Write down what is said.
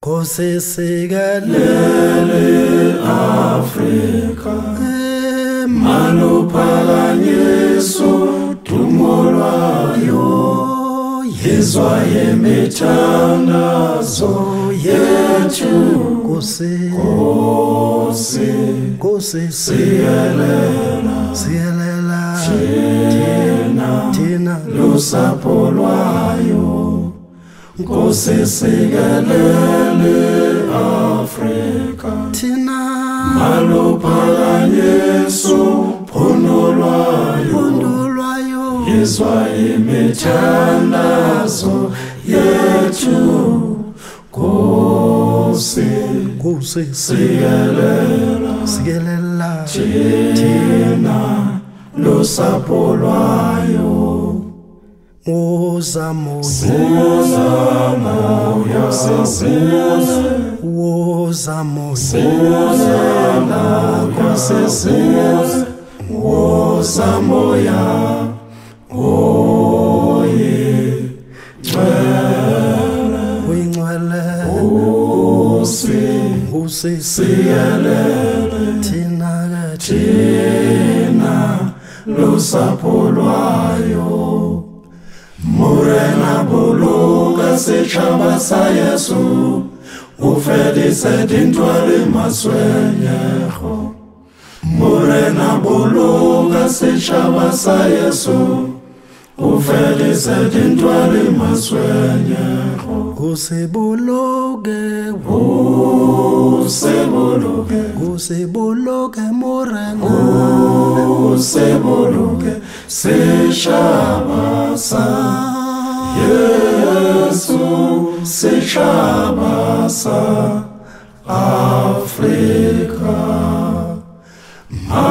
Kosesekelele Afrika Maluphakanyeso dumo lwayo yezwa yemithandazo yethu Nkosi siyelela thina lusapho lwayo Nkosi siyelela Afrika thina maluphakanyeso phondo lwayo yezwa imithandazo yethu Nkosi siyelela thina lusapho lwayo Woza moya Nkosi siyelela thina lusapho lwayo Morena boloka setšhaba sa Yesu o fedise dintwa le matshwenyego Morena boloka setšhaba sa Yesu o fedise dintwa le matshwenyego o se boloke Morena o se boloke setšhaba sa Yesu setšhaba sa Afrika